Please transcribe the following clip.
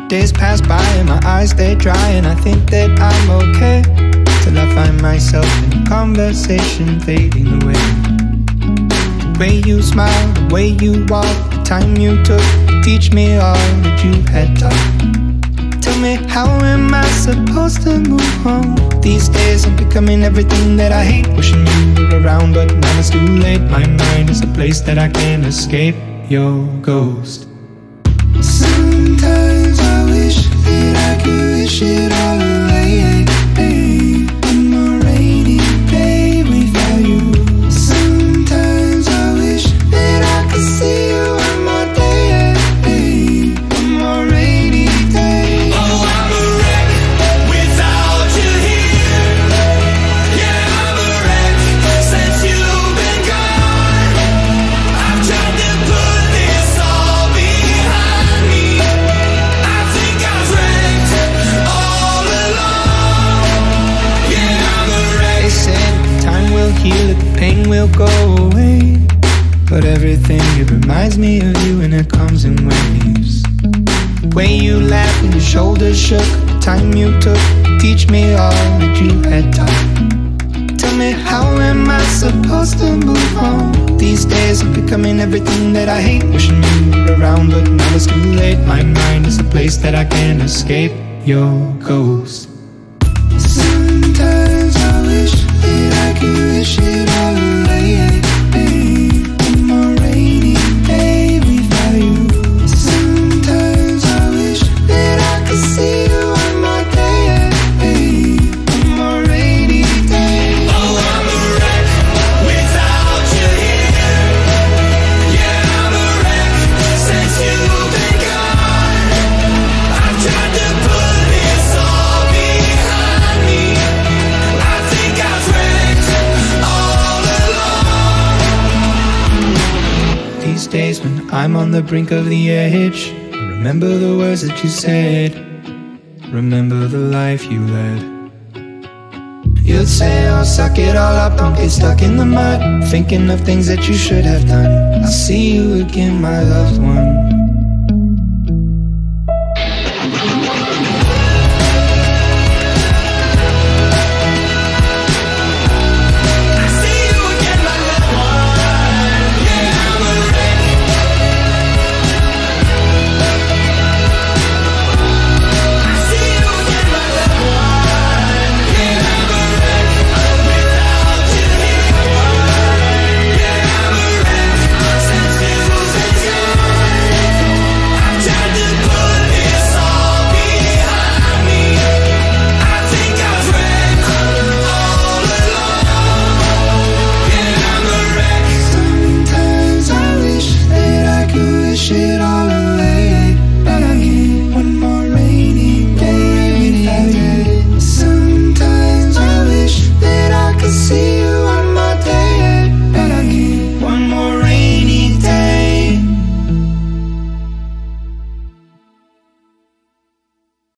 Days pass by and my eyes they dry, and I think that I'm okay, till I find myself in a conversation fading away. The way you smile, the way you walk, the time you took to teach me all that you had taught. Tell me, how am I supposed to move on? These days I'm becoming everything that I hate. Wishing you were around, but now it's too late. My mind is a place that I can't escape your ghost. Sometimes I wish that I could wish it all away. One more rainy day without you. Sometimes I wish that I could see you one more day. One more rainy day. Oh, I'm a wreck without you here. Yeah, I'm a wreck since you've been gone. I've tried to put this all behind me. I think I was wrecked all along. Yeah, I'm a wreck. They said time will heal it, the pain will go away, but everything, it reminds me of you, and it comes in waves. The way you laughed when your shoulders shook, the time you took to teach me all that you had taught. Tell me, how am I supposed to move on? These days I'm becoming everything that I hate. Wishing you were around, but now it's too late. My mind is a place that I can't escape your ghost. Sometimes I wish that I could wish it all away. One more rainy day without you. Sometimes I wish that I could see you one more day. One more rainy day. Oh, I'm a wreck without you here. Yeah, I'm a wreck since you've been gone. I've tried to put this all behind me. I think I was wrecked all along. These days when I'm on the brink of the edge, I remember the words that you said, remember the life you led. You'd say, oh, suck it all up, don't get stuck in the mud, thinking of things that you should have done. I'll see you again, my loved one.